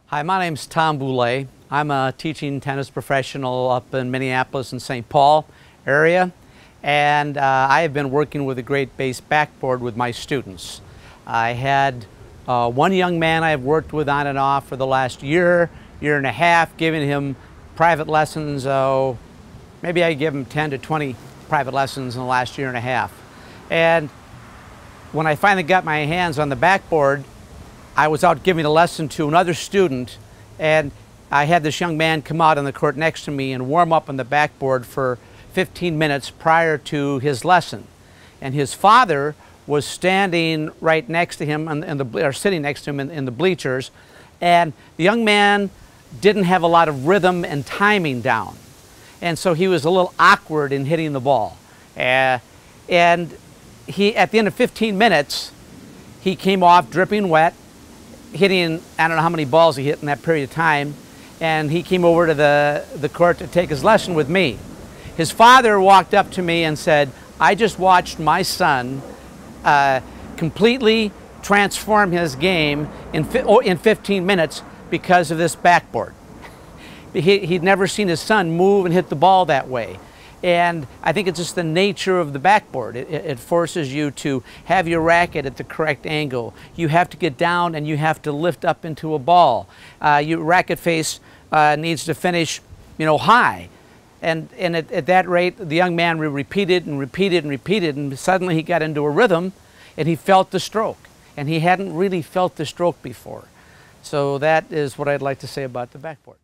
Hi, my name's Tom Boulay. I'm a teaching tennis professional up in Minneapolis and St. Paul area, and I have been working with a Great Base backboard with my students. I had one young man I've worked with on and off for the last year and a half, giving him private lessons. Maybe I give him 10 to 20 private lessons in the last year and a half. And when I finally got my hands on the backboard, I was out giving a lesson to another student, and I had this young man come out on the court next to me and warm up on the backboard for 15 minutes prior to his lesson. And his father was standing right next to him, or sitting next to him in the bleachers, and the young man didn't have a lot of rhythm and timing down. And so he was a little awkward in hitting the ball. And he, at the end of 15 minutes, he came off dripping wet, hitting, I don't know how many balls he hit in that period of time, and he came over to the court to take his lesson with me. His father walked up to me and said, "I just watched my son completely transform his game in 15 minutes because of this backboard." He'd never seen his son move and hit the ball that way. And I think it's just the nature of the backboard. It forces you to have your racket at the correct angle. You have to get down and you have to lift up into a ball. Your racket face needs to finish, high. And at that rate, the young man repeated and repeated and repeated, and suddenly he got into a rhythm and he felt the stroke. And he hadn't really felt the stroke before. So that is what I'd like to say about the backboard.